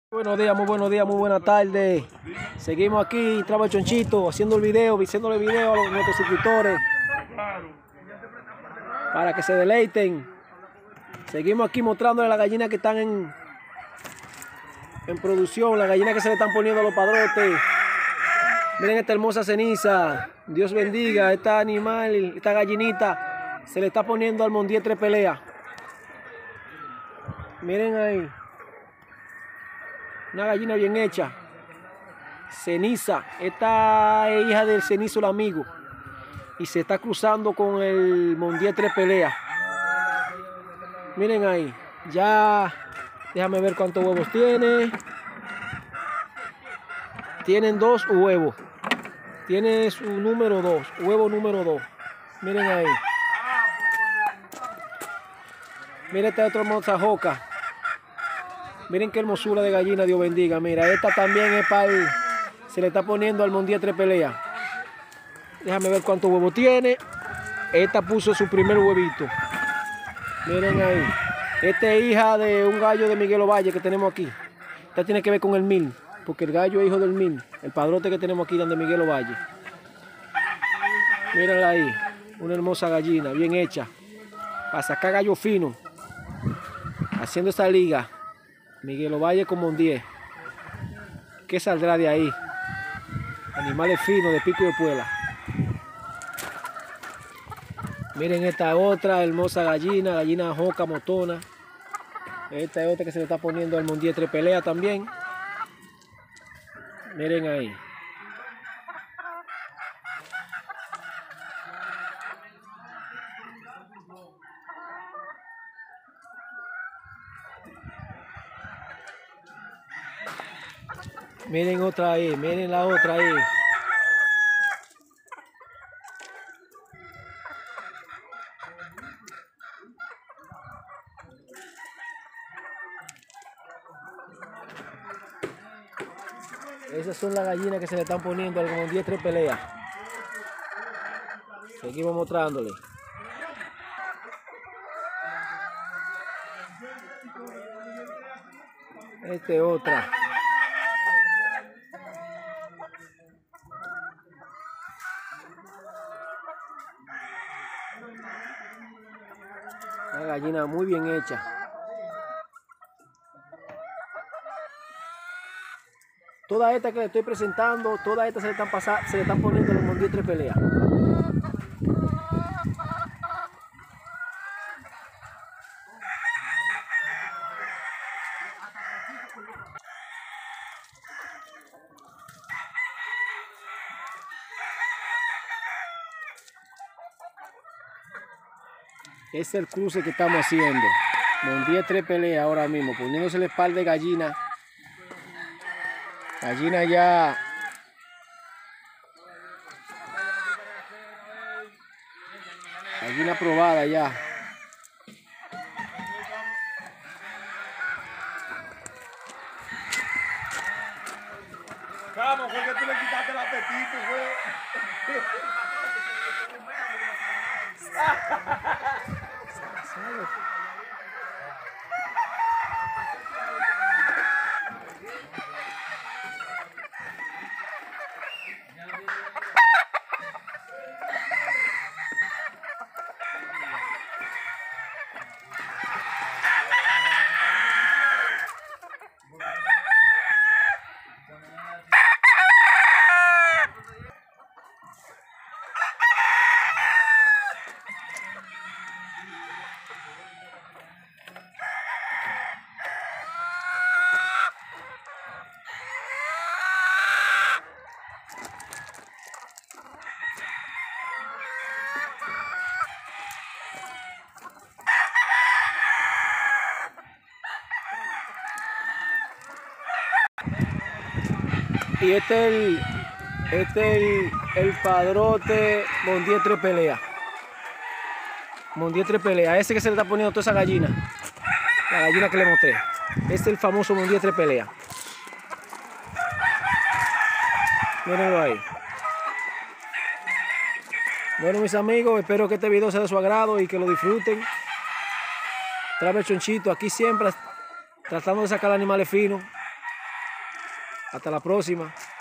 Buenos días, muy buenas tardes. Seguimos aquí, Traba el Chonchito, haciendo el video, haciéndole video a nuestros suscriptores para que se deleiten. Seguimos aquí mostrándole las gallinas que están en producción, las gallinas que se le están poniendo a los padrotes. Miren esta hermosa ceniza. Dios bendiga esta animal, esta gallinita se le está poniendo al Mondier 3 Pelea. Miren ahí. Una gallina bien hecha. Ceniza. Esta es hija del Cenizo el amigo. Y se está cruzando con el Mondier 3 Pelea. Miren ahí. Ya. Déjame ver cuántos huevos tiene. Tienen 2 huevos. Tiene su número 2. Huevo número 2. Miren ahí. Miren este otro mozajoca. Miren qué hermosura de gallina, Dios bendiga. Mira, esta también es para el... Se le está poniendo al Mondier 3 Pelea. Déjame ver cuántos huevos tiene. Esta puso su primer huevito. Miren ahí. Esta es hija de un gallo de Miguel Ovalle que tenemos aquí. Esta tiene que ver con el Mil, porque el gallo es hijo del Mil. El padrote que tenemos aquí de Miguel Ovalle. Mírenla ahí. Una hermosa gallina, bien hecha. Para sacar gallo fino. Haciendo esta liga. Miguel Ovalle con Mondier. ¿Qué saldrá de ahí? Animales finos de pico y de puela. Miren esta otra hermosa gallina, gallina joca motona. Esta es otra que se le está poniendo al Mondier 3 Pelea también. Miren ahí. Miren otra ahí, miren la otra ahí. Esas son las gallinas que se le están poniendo al Mondier 3 Pelea. Seguimos mostrándole. Esta es otra. Una gallina muy bien hecha. Todas estas que le estoy presentando, todas estas se le están poniendo los Mondier 3 Pelea. Es el cruce que estamos haciendo. Mondier 3 Pelea ahora mismo, poniéndose el par de gallina. Gallina ya. Gallina probada ya. Vamos, ¿por qué tú le quitaste el apetito, güey? Y este es el padrote Mondier 3 Pelea. Mondier 3 Pelea. Ese que se le está poniendo toda esa gallina. La gallina que le mostré. Este es el famoso Mondier 3 Pelea. Mírenlo ahí. Bueno, mis amigos, espero que este video sea de su agrado y que lo disfruten. Traba el Chonchito aquí siempre tratando de sacar animales finos. Hasta la próxima.